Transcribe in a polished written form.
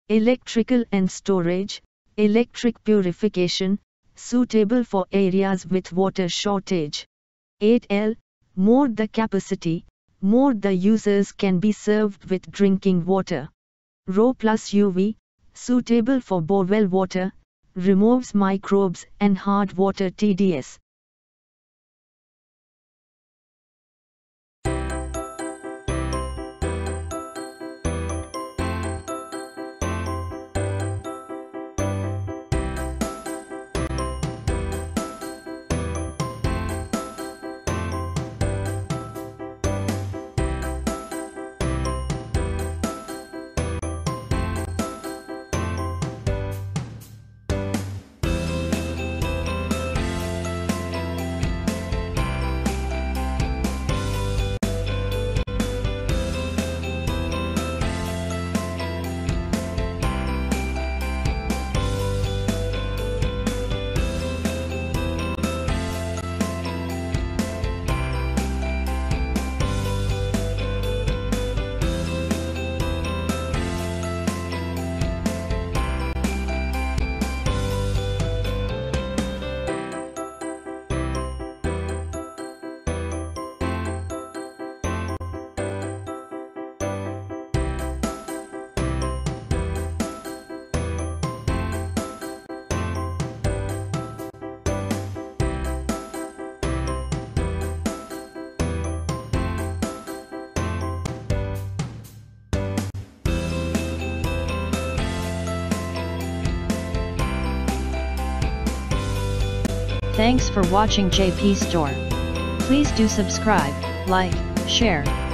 Electrical and storage, electric purification, suitable for areas with water shortage. 8L, more the capacity, more the users can be served with drinking water. RO plus UV, suitable for borewell water, removes microbes and hard water TDS. Thanks for watching JP Store. Please do subscribe, like, share,